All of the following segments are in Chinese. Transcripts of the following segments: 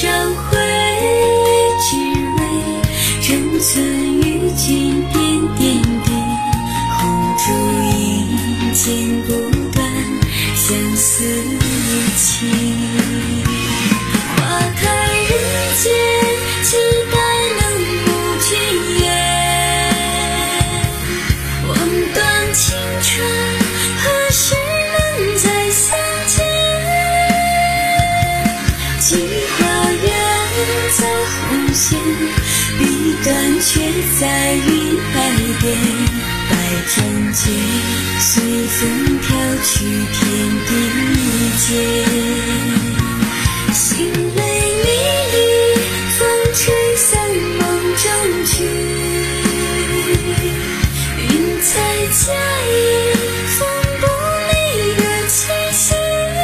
上回，只为仍存于君点点滴，红烛影剪不断相思情。花开人间，期待能不君远。望断青春，何时能再相见？镜花缘在红线，笔端却在云海边。白天间，随风飘去天地间。心泪迷离，风吹散梦中去。云彩假意，风不离的气息。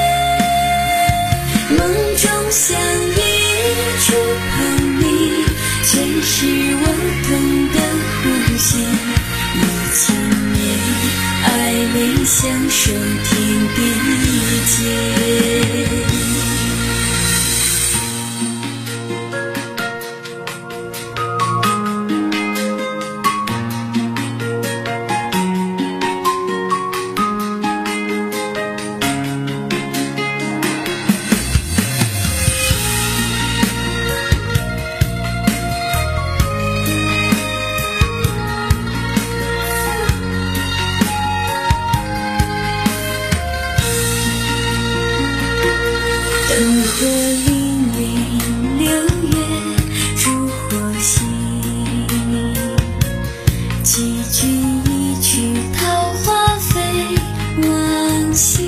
梦中相依，触碰你，全是我痛的呼吸。一千年，爱恋相守天地间。灯火泠泠，六月烛火稀。寄君一曲桃花飞往昔。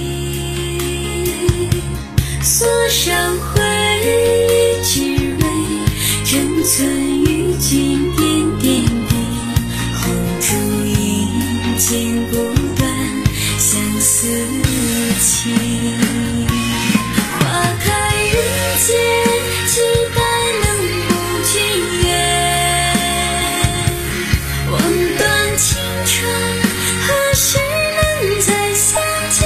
锁上回，只为仍存于君点点滴。红烛影剪不断相思情。期待能不君远。望断青春，何时能再相见？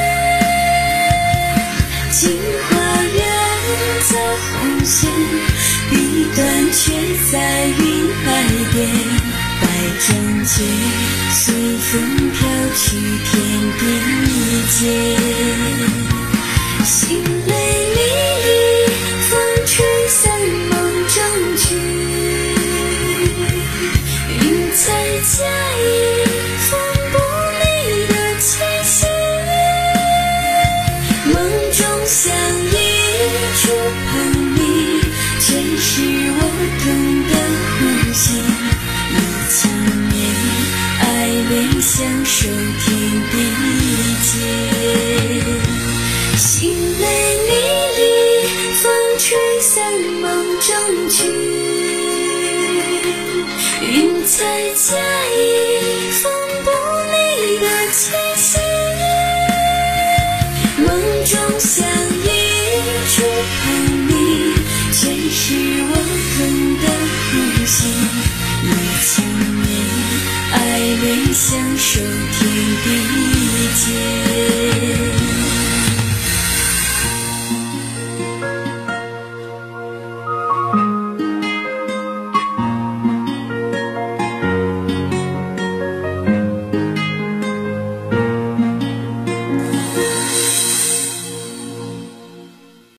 镜花缘在红线，笔端却在云海边。白天间，随风飘去天地间。心泪迷离，风吹散梦中去。云彩假意，风不离的气息。梦中相依，触碰你，全是我痛的呼吸。一千年，爱恋相守天地间。心泪迷离，风吹散梦中去。云彩假意，风不离的气息。梦中相依，触碰你，全是我痛的呼吸。一千年，爱恋相守天地间。